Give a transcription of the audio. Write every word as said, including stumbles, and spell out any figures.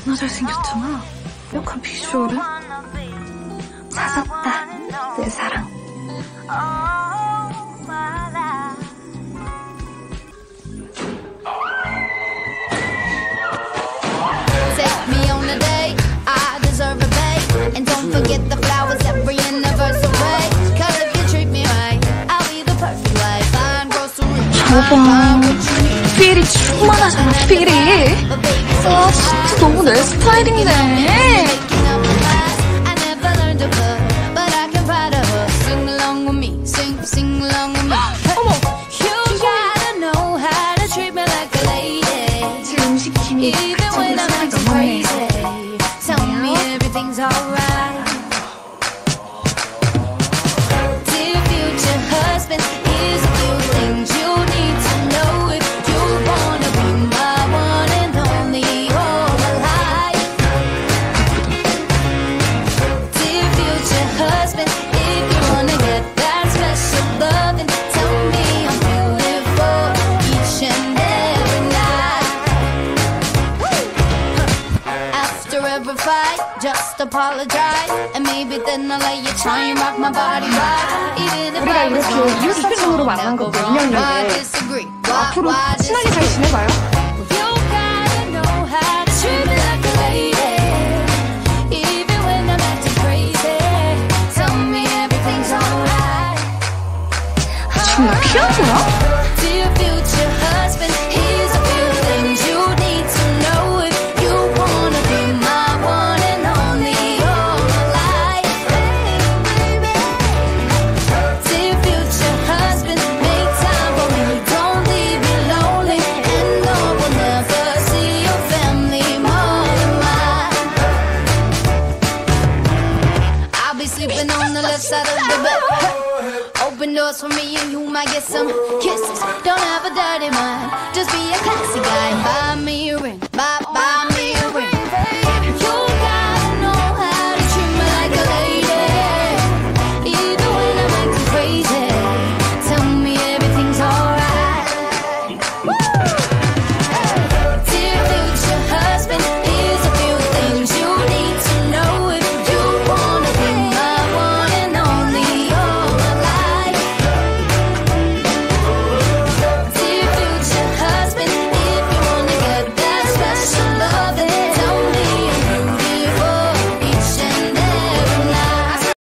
겁나 잘생겼잖아. 완벽한 비주얼을 찾았다, 내 사랑. Take me on a date, I deserve a date. And don't forget the flowers every anniversary. Cause if you treat me right, I'll be the perfect wife. Fine grocery, 저봐, 필이 충만하잖아, 필이. 아, 진짜 너무 내 스타일이네. Just apologize, and maybe then I'll let you try and rock my body right. Even if 우리가 이렇게 이웃사촌으로 만난 것도 인연인데 앞으로 친하게 잘 지내봐요. 지금 나 피한 거야? Sleeping on the left side of the bed. Open doors for me and you might get some kisses. Don't have a dirty mind, just be a classy guy. Buy me a ring.